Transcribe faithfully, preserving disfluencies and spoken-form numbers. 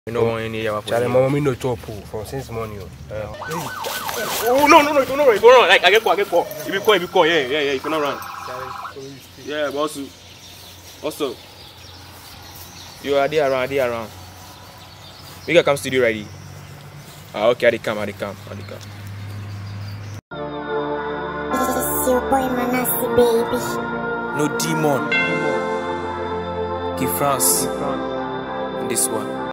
You know any hour. Charlie, my mommy no chop from since morning. Uh, oh no no no, you cannot run, you cannot run. Like I get caught, I get caught. If you call, if you call, yeah yeah yeah, you cannot run. Yeah, but also, also, you are there around, there around. We can come studio ready. Ah okay, I dey come, I dey come, I dey come. It's your boy Manassi, baby. No demon. K-France. This one.